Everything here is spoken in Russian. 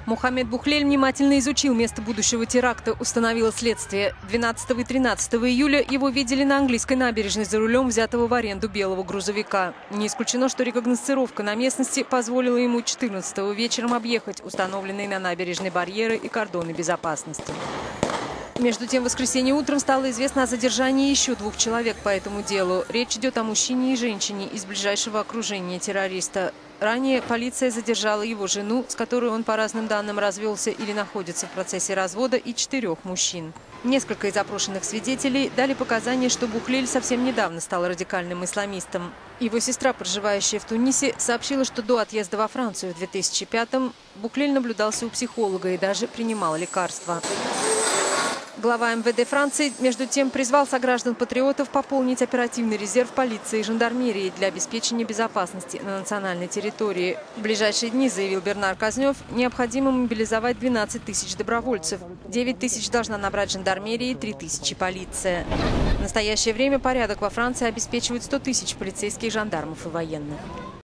Мухаммед Бухлель внимательно изучил место будущего теракта, установило следствие. 12 и 13 июля его видели на английской набережной за рулем взятого в аренду белого грузовика. Не исключено, что рекогносцировка на местности позволила ему 14 вечером объехать установленные на набережной барьеры и кордоны безопасности. Между тем, в воскресенье утром стало известно о задержании еще 2 человек по этому делу. Речь идет о мужчине и женщине из ближайшего окружения террориста. Ранее полиция задержала его жену, с которой он по разным данным развелся или находится в процессе развода, и 4 мужчин. Несколько из опрошенных свидетелей дали показания, что Бухлель совсем недавно стал радикальным исламистом. Его сестра, проживающая в Тунисе, сообщила, что до отъезда во Францию в 2005-м Бухлель наблюдался у психолога и даже принимал лекарства. Глава МВД Франции, между тем, призвал сограждан-патриотов пополнить оперативный резерв полиции и жандармерии для обеспечения безопасности на национальной территории. В ближайшие дни, заявил Бернар Казнев, необходимо мобилизовать 12 тысяч добровольцев. 9 тысяч должна набрать жандармерия и 3 тысячи полиция. В настоящее время порядок во Франции обеспечивают 100 тысяч полицейских, жандармов и военных.